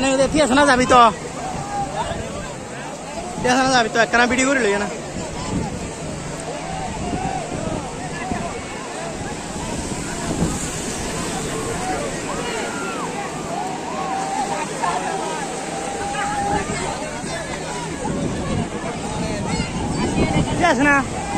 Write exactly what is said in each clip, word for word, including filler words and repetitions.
এনে দেখি আছে না যাবি তো দেখছ না যাবি তো একখানা ভিডিও করে লই না যাস না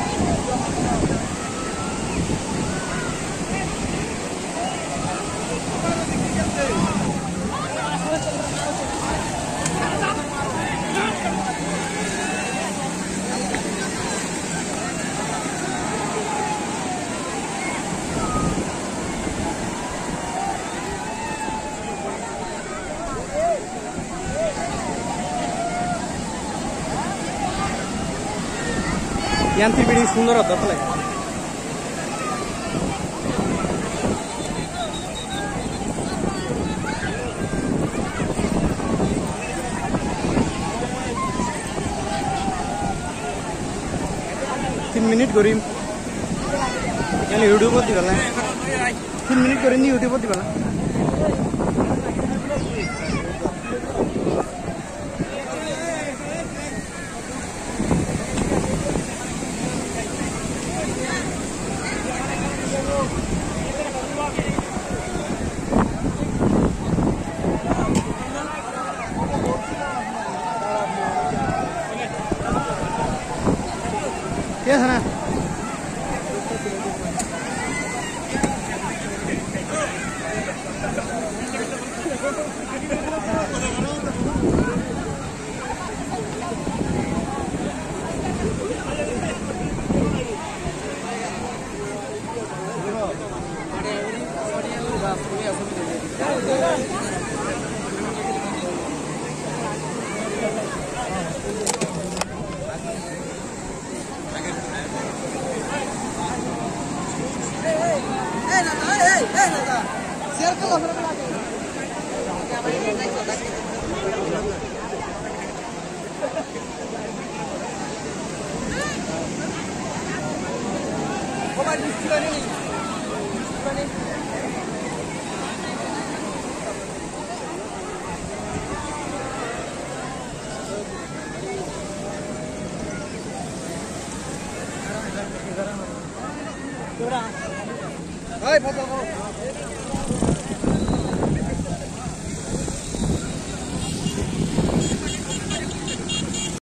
यांत्री बिडी सुंदर होता फले तीन मिनिट करीम यानी यूट्यूब पर दिखाला तीन मिनिट करीम नहीं यूट्यूब पर दिखाला क्या है ना Hai, foto.